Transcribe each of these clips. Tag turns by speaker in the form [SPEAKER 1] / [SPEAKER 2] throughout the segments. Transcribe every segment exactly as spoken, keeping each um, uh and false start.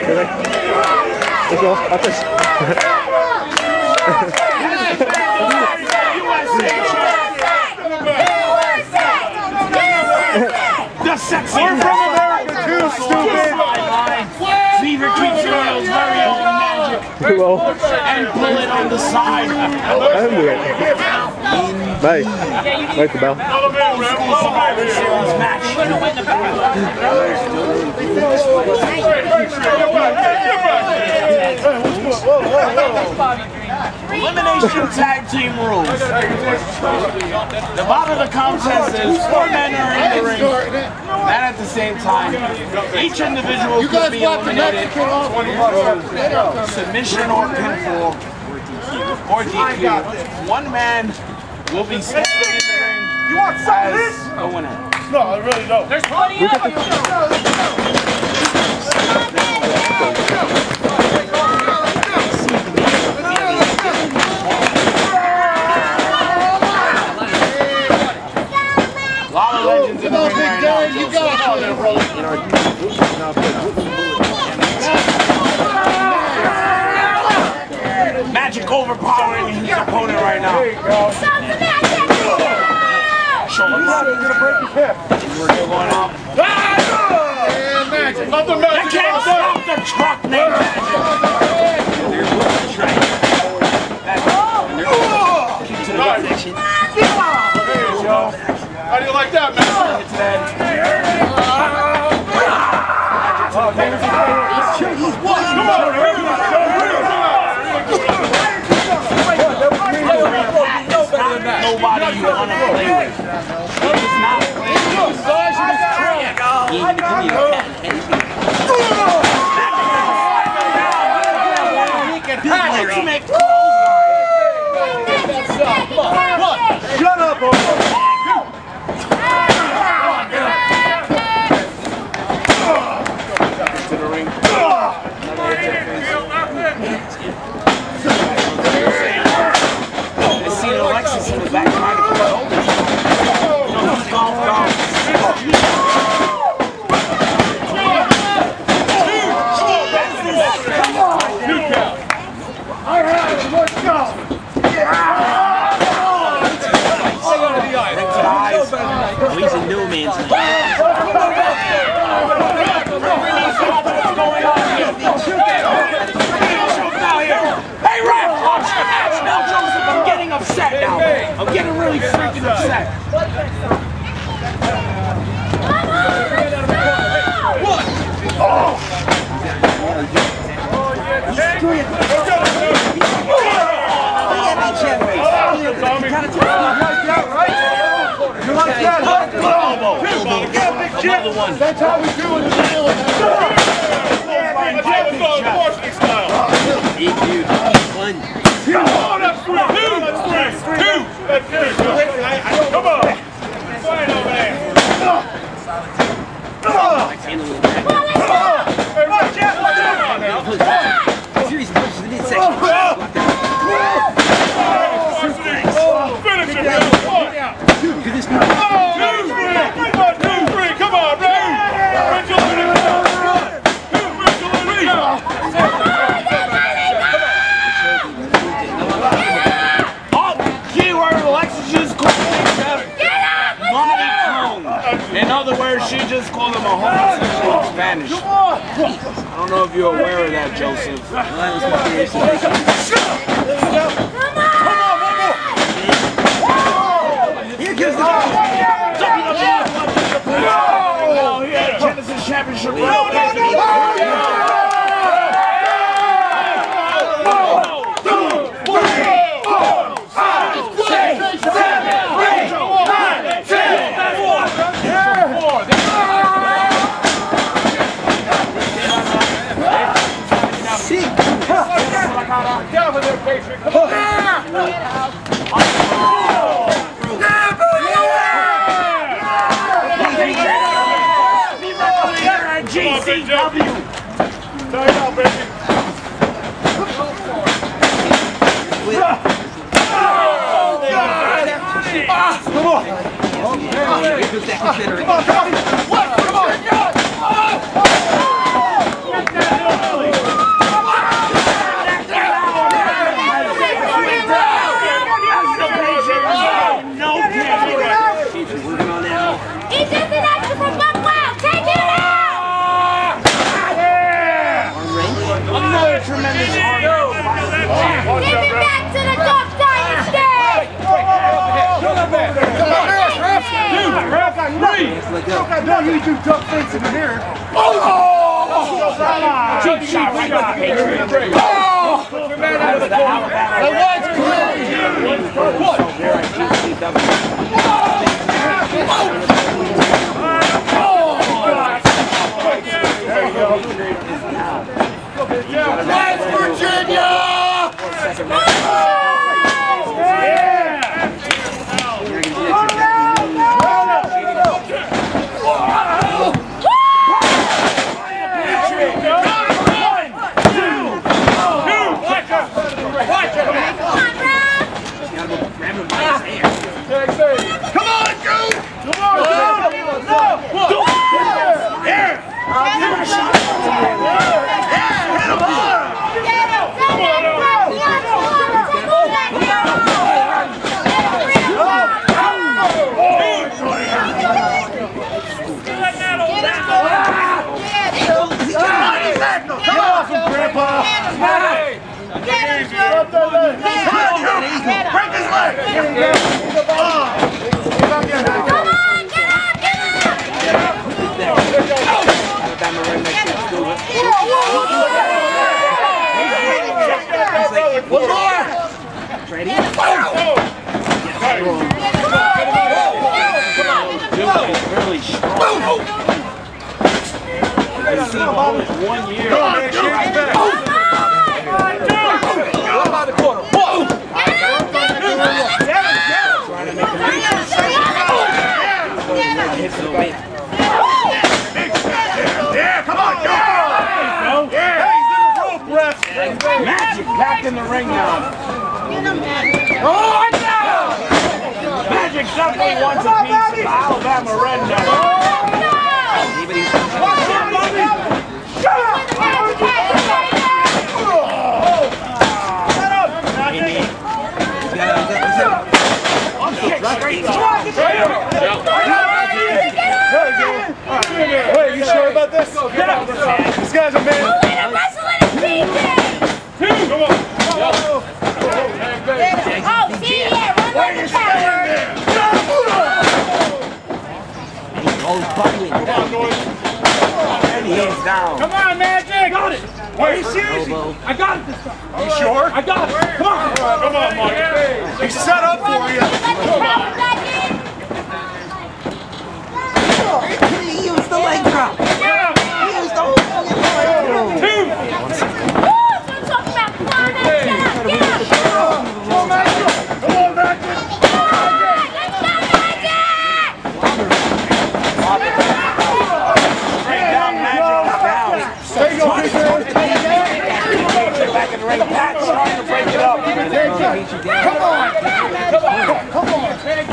[SPEAKER 1] Let's go. Watch this.
[SPEAKER 2] The sexy. We're from America too, stupid. Fever keeps Royals very own magic.
[SPEAKER 1] Well,
[SPEAKER 2] and bullet on the side.
[SPEAKER 1] I'm weird. Nice. Nice the bell.
[SPEAKER 2] Elimination tag team rules. The bottom of the contest is four men are in the ring, and at the same time, each individual could be eliminated through submission or pinfall or D Q. One man will be standing in the ring as a winner.
[SPEAKER 3] No, I really don't. There's plenty of you.
[SPEAKER 2] A lot of legends in the ring right now.
[SPEAKER 3] You got it.
[SPEAKER 2] Magic overpowering his opponent right now.
[SPEAKER 3] There you go.
[SPEAKER 2] Shoulders.
[SPEAKER 3] You're gonna break his hip.
[SPEAKER 2] We're going up.
[SPEAKER 3] And Magic. Love the Magic.
[SPEAKER 2] You can't stop the truck named Magic. Keep to the midsection.
[SPEAKER 3] There you go. How do you like that, man?
[SPEAKER 2] He's one. Come on, nobody you want to play with. He's not playing with. He can make
[SPEAKER 3] shut up, boy.
[SPEAKER 2] to the ring. I see Alexis in the back trying to put it over. You know, he's golf golf.
[SPEAKER 3] Two count. All right, let's go.
[SPEAKER 2] He's a no man's land. Hey, Ref, watch the match now, Joseph. I'm getting upset now. I'm getting really freaking upset. Oh!
[SPEAKER 3] Another one. That's how we do it in the middle of the
[SPEAKER 2] One.
[SPEAKER 3] Two. Oh, that's three. Two. That's three. Two. That's three. Come on. Fine, old man. Hey, watch out. Watch out.
[SPEAKER 2] Series punches the midsection.
[SPEAKER 3] Finish it, man.
[SPEAKER 2] Could this be?
[SPEAKER 3] Two, three. Two, three. Come on, man.
[SPEAKER 2] In other words, she just called him a homosexual in Spanish. I don't know if you're aware of that, Joseph.
[SPEAKER 3] Come on,
[SPEAKER 2] Here comes the Oh, yeah, Genesis Championship.
[SPEAKER 3] Down with their Patriot. Come on.
[SPEAKER 2] G C W.
[SPEAKER 3] Sorry now, baby. Come on. Come on, come on. What? Come on. No, you do duck face in the mirror.
[SPEAKER 2] Oh! Cheap shot right on the Patriot. Oh! The white's clear. What? West Virginia! Come on, dude! Come on, break his leg! One more! Ready? Really strong. I've seen almost one year. Come on, by the corner. Whoa! Trying to make the yeah, come on, go! Yeah, he's in the rope, ref. Magic back in the ring now. Oh, no! Magic definitely wants a piece of Alabama redneck. Oh, no! Watch it, Bobby! Shut up!
[SPEAKER 3] Wait, you sure about this? Get up! This guy's a man.
[SPEAKER 4] We're gonna wrestle in a P J!
[SPEAKER 3] Two! Come on!
[SPEAKER 4] Oh, see, yeah, run like the power!
[SPEAKER 2] And he's down.
[SPEAKER 3] Come on, Magic! Got it! Wait, serious? I got it this time. You sure? I got it. Come on! Come on, Mike. He's set up for you.
[SPEAKER 5] He used the leg drop. He used the whole fucking leg drop.
[SPEAKER 3] Two!
[SPEAKER 4] Woo! That's what I'm talking about. Come on, man. Get up, get up!
[SPEAKER 3] Come on, Magic! Come on, Magic!
[SPEAKER 4] Come on, let's go, Magic!
[SPEAKER 2] Straight down, Magic down.
[SPEAKER 3] There you go, P J!
[SPEAKER 2] Back in the ring. Pat's trying to break it up.
[SPEAKER 3] Come on! Come on! Come on!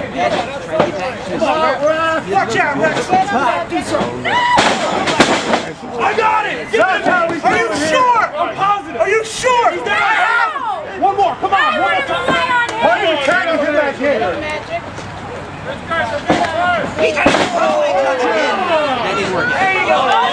[SPEAKER 3] Watch out, Rex! Do something! I got it! Get it! Are you sure? I'm positive. Are you sure? He's down. One more. Come on. One more time. Why are you tagging him back here?
[SPEAKER 5] He tried to throw a leg drop again. That didn't work.
[SPEAKER 3] There you go.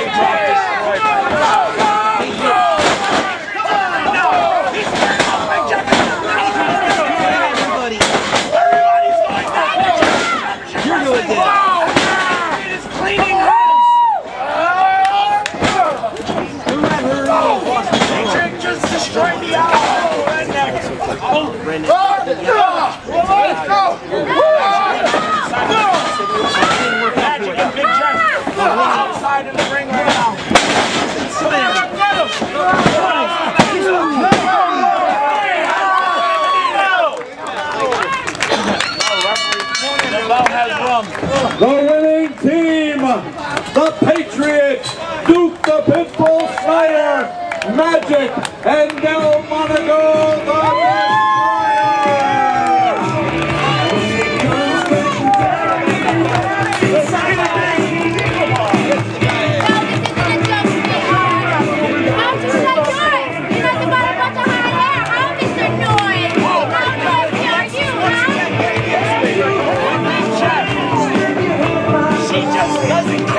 [SPEAKER 5] You're doing good.
[SPEAKER 2] Wow! It is cleaning house! Patriot just destroyed the owl! Redneck! Oh!
[SPEAKER 5] Redneck.
[SPEAKER 2] Let's go! Magic and Big Jeff outside in the ring right now.
[SPEAKER 6] The winning team, the Patriot, Duke the Pitbull Snyder, Magic, and Delmonico the
[SPEAKER 2] She just doesn't